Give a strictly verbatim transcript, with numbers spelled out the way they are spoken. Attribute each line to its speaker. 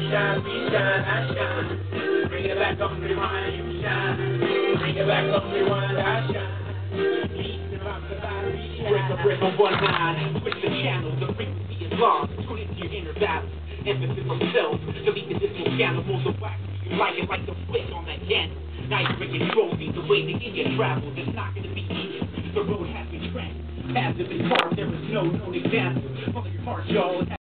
Speaker 1: shine, we shine, I shine. Bring it back on rewind, you shine. Bring it back on rewind, I shine. Break a break on one nine. Switch the channels, the frequency is lost. Tune into your inner battle. Emphasis on self. Delete the dismal scandal. Mold the wax. You like it like the flick on that candle. Nice breaking trophies. The way the India travels. It's not going to be easy. The road has been tracked. Paths have been carved. There is no known example. Follow your heart, y'all.